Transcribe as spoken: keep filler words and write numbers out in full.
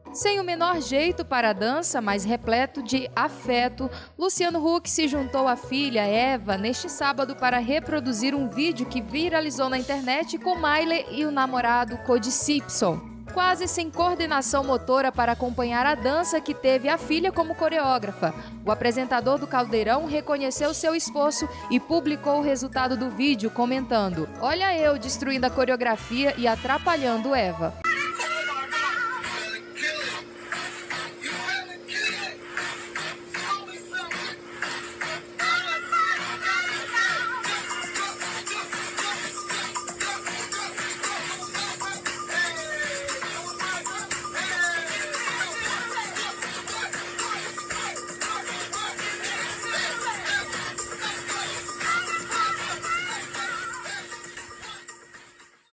Sem o menor jeito para a dança, mas repleto de afeto, Luciano Huck se juntou à filha, Eva, neste sábado para reproduzir um vídeo que viralizou na internet com Miley e o namorado Cody Simpson. Quase sem coordenação motora para acompanhar a dança que teve a filha como coreógrafa. O apresentador do Caldeirão reconheceu seu esforço e publicou o resultado do vídeo comentando: "Olha eu destruindo a coreografia e atrapalhando Eva."